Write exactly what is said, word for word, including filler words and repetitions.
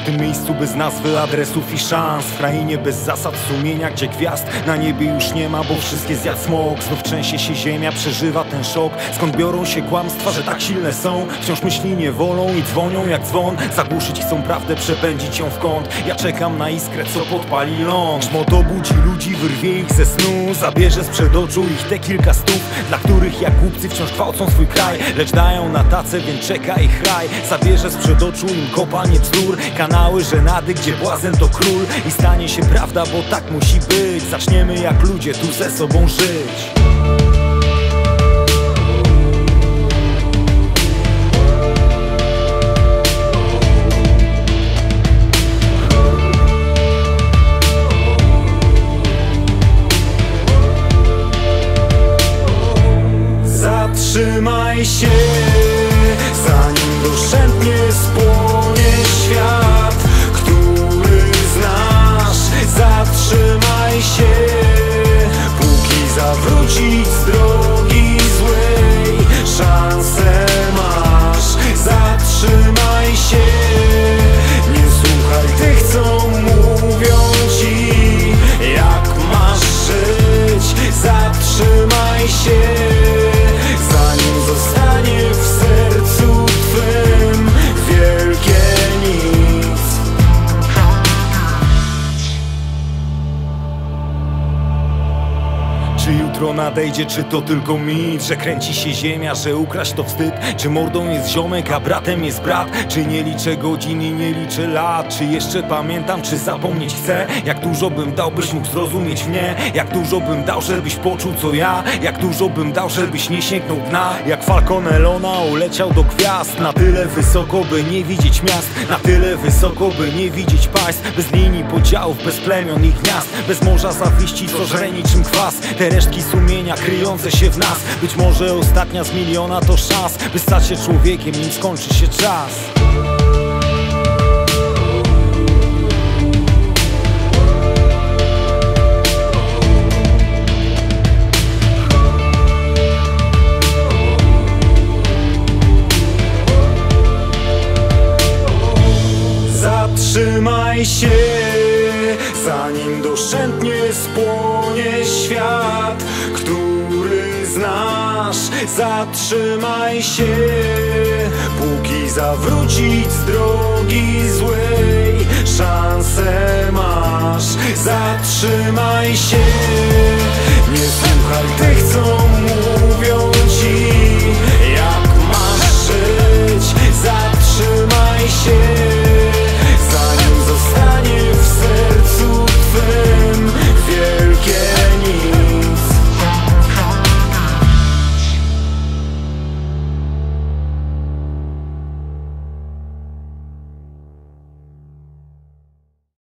tym miejscu bez nazwy, adresów i szans, w krainie bez zasad sumienia, gdzie gwiazd na niebie już nie ma, bo wszystkie zjadł smog. Znów trzęsie się ziemia, przeżywa ten szok. Skąd biorą się kłamstwa, że tak silne są? Wciąż myśli nie wolą i dzwonią jak dzwon. Zagłuszyć chcą prawdę, przepędzić ją w kąt. Ja czekam na iskrę, co podpali ląd. Grzmot obudzi ludzi, wyrwie ich ze snu, zabierze sprzed oczu ich te kilka stów, dla których jak głupcy wciąż gwałcą swój kraj, lecz dają na tacę, więc czeka ich raj. Zabierze sprzed oczu im kopanie bzdur, kanały żenady, gdzie błazen to król. I stanie się prawda, bo tak musi być. Zaczniemy jak ludzie tu ze sobą żyć. Zatrzymaj się, zanim doszczętnie spłonie świat, który znasz. Zatrzymaj się, póki zawrócić z drogi złej szansę masz. Zatrzymaj się, nie słuchaj tych, co mówią ci, jak masz żyć. Zatrzymaj się, zanim zostanie w sercu twym wielkie nic. Czy jutro nadejdzie, czy to tylko mit, że kręci się ziemia, że ukraść to wstyd? Czy mordą jest ziomek, a bratem jest brat? Czy nie liczę godzin i nie liczę lat? Czy jeszcze pamiętam, czy zapomnieć chcę? Jak dużo bym dał, byś mógł zrozumieć mnie? Jak dużo bym dał, żebyś poczuł co ja? Jak dużo bym dał, żebyś nie sięgnął dna? Jak Falcon Elona uleciał do gwiazd, na tyle wysoko, by nie widzieć miast, na tyle wysoko, by nie widzieć państw, bez linii podziałów, bez plemion i gniazd, bez morza zawiści, co żre niczym kwas. Te resztki sumienia kryjące się w nas, być może ostatnia z miliona to szans, by stać się człowiekiem, nim skończy się czas. Zatrzymaj się, zanim doszczętnie spłonie świat, który znasz. Zatrzymaj się, póki zawrócić z drogi złej szansę masz. Zatrzymaj się,